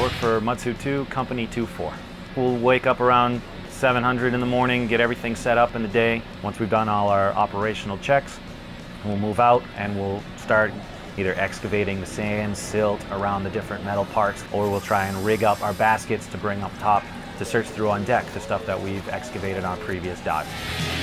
work for MODSU 2, Company 24. We'll wake up around 700 in the morning, get everything set up in the day. Once we've done all our operational checks, we'll move out and we'll start either excavating the sand, silt around the different metal parts, or we'll try and rig up our baskets to bring up top to search through on deck the stuff that we've excavated on previous docks.